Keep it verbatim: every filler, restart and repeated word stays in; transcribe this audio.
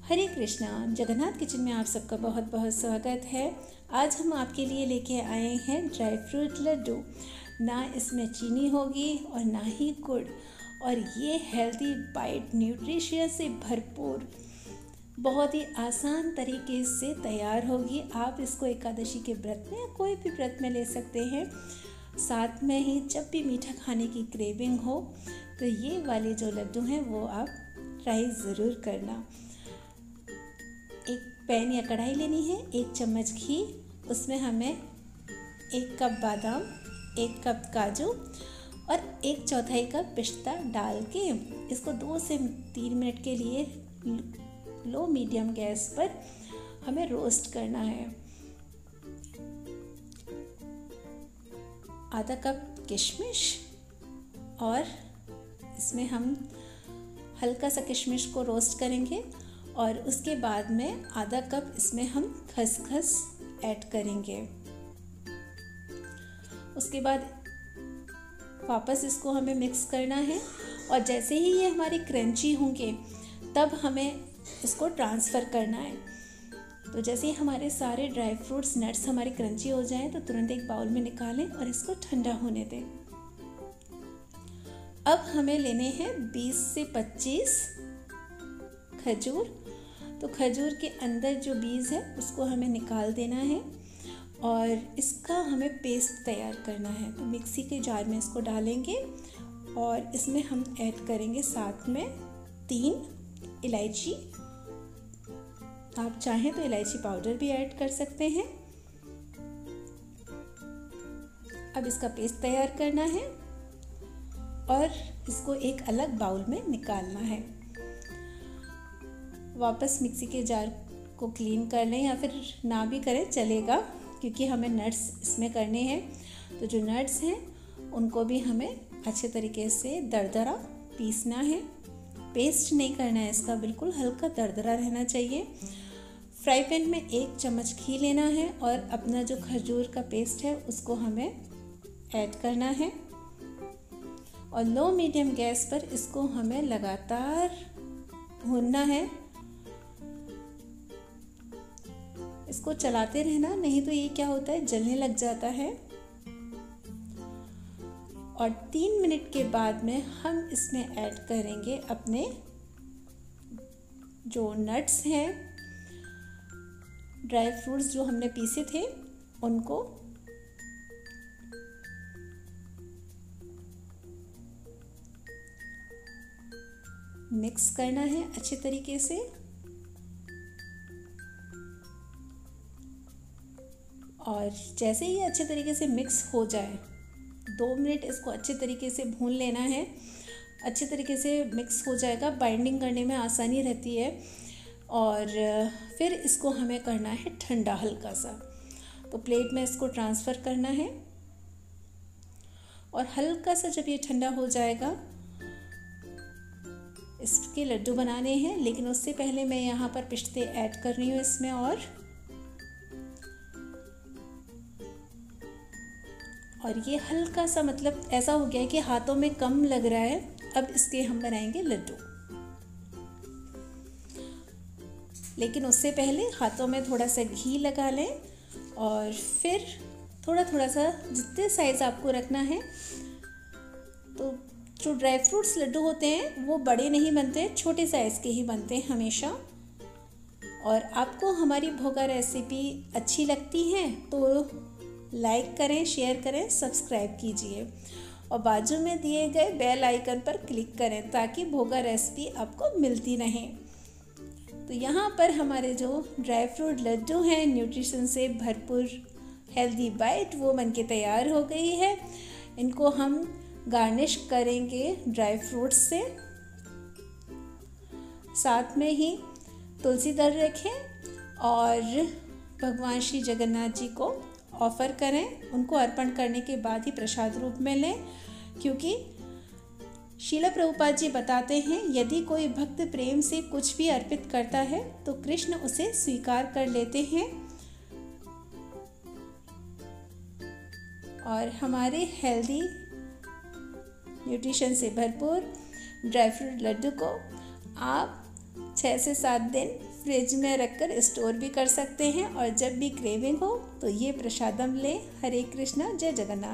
हरे Krishna. Jagannath kitchen में आप सबका बहुत बहुत स्वागत है। आज हम आपके लिए लेके आए हैं ड्राई फ्रूट लड्डू। ना इसमें चीनी होगी और ना ही गुड़, और ये हेल्दी बाइट न्यूट्रिशन से भरपूर बहुत ही आसान तरीके से तैयार होगी। आप इसको एकादशी के व्रत में या कोई भी व्रत में ले सकते हैं। साथ में ही जब भी मीठा खाने की क्रेविंग हो तो ये वाले जो लड्डू हैं वो आप ट्राई ज़रूर करना। एक पैन या कढ़ाई लेनी है, एक चम्मच घी, उसमें हमें एक कप बादाम, एक कप काजू और एक चौथाई कप पिस्ता डाल के इसको दो से तीन मिनट के लिए लो मीडियम गैस पर हमें रोस्ट करना है। आधा कप किशमिश, और इसमें हम हल्का सा किशमिश को रोस्ट करेंगे और उसके बाद में आधा कप इसमें हम खसखस ऐड करेंगे। उसके बाद वापस इसको हमें मिक्स करना है, और जैसे ही ये हमारे क्रंची होंगे तब हमें इसको ट्रांसफ़र करना है। तो जैसे ही हमारे सारे ड्राई फ्रूट्स नट्स हमारे क्रंची हो जाएं तो तुरंत एक बाउल में निकालें और इसको ठंडा होने दें। अब हमें लेने हैं बीस से पच्चीस खजूर। तो खजूर के अंदर जो बीज है उसको हमें निकाल देना है और इसका हमें पेस्ट तैयार करना है। तो मिक्सी के जार में इसको डालेंगे और इसमें हम ऐड करेंगे साथ में तीन इलायची। आप चाहें तो इलायची पाउडर भी ऐड कर सकते हैं। अब इसका पेस्ट तैयार करना है और इसको एक अलग बाउल में निकालना है। वापस मिक्सी के जार को क्लीन कर लें, या फिर ना भी करें चलेगा, क्योंकि हमें नट्स इसमें करने हैं। तो जो नट्स हैं उनको भी हमें अच्छे तरीके से दरदरा पीसना है। पेस्ट नहीं करना है इसका, बिल्कुल हल्का दरदरा रहना चाहिए। फ्राई पैन में एक चम्मच घी लेना है और अपना जो खजूर का पेस्ट है उसको हमें ऐड करना है, और लो मीडियम गैस पर इसको हमें लगातार भूनना है। इसको चलाते रहना, नहीं तो ये क्या होता है, जलने लग जाता है। और तीन मिनट के बाद में हम इसमें ऐड करेंगे अपने जो नट्स हैं, ड्राई फ्रूट्स जो हमने पीसे थे उनको। मिक्स करना है अच्छे तरीके से, और जैसे ही अच्छे तरीके से मिक्स हो जाए दो मिनट इसको अच्छे तरीके से भून लेना है। अच्छे तरीके से मिक्स हो जाएगा, बाइंडिंग करने में आसानी रहती है। और फिर इसको हमें करना है ठंडा हल्का सा। तो प्लेट में इसको ट्रांसफ़र करना है, और हल्का सा जब ये ठंडा हो जाएगा इसके लड्डू बनाने हैं। लेकिन उससे पहले मैं यहाँ पर पिस्ते ऐड कर रही हूँ इसमें, और और ये हल्का सा मतलब ऐसा हो गया है कि हाथों में कम लग रहा है। अब इसके हम बनाएंगे लड्डू, लेकिन उससे पहले हाथों में थोड़ा सा घी लगा लें, और फिर थोड़ा थोड़ा सा जितने साइज़ आपको रखना है। तो जो ड्राई फ्रूट्स लड्डू होते हैं वो बड़े नहीं बनते, छोटे साइज़ के ही बनते हैं हमेशा। और आपको हमारी भोगा रेसिपी अच्छी लगती है तो लाइक करें, शेयर करें, सब्सक्राइब कीजिए, और बाजू में दिए गए बेल आइकन पर क्लिक करें ताकि भोगा रेसिपी आपको मिलती रहे। तो यहाँ पर हमारे जो ड्राई फ्रूट लड्डू हैं न्यूट्रिशन से भरपूर हेल्दी बाइट, वो बनके तैयार हो गई है। इनको हम गार्निश करेंगे ड्राई फ्रूट्स से। साथ में ही तुलसी दल रखें और भगवान श्री जगन्नाथ जी को ऑफ़र करें। उनको अर्पण करने के बाद ही प्रसाद रूप में लें, क्योंकि शीला प्रभुपाद जी बताते हैं यदि कोई भक्त प्रेम से कुछ भी अर्पित करता है तो कृष्ण उसे स्वीकार कर लेते हैं। और हमारे हेल्दी न्यूट्रिशन से भरपूर ड्राई फ्रूट लड्डू को आप छः से सात दिन फ्रिज में रखकर स्टोर भी कर सकते हैं और जब भी क्रेविंग हो तो ये प्रसादम लें। हरे कृष्णा, जय जगन्नाथ।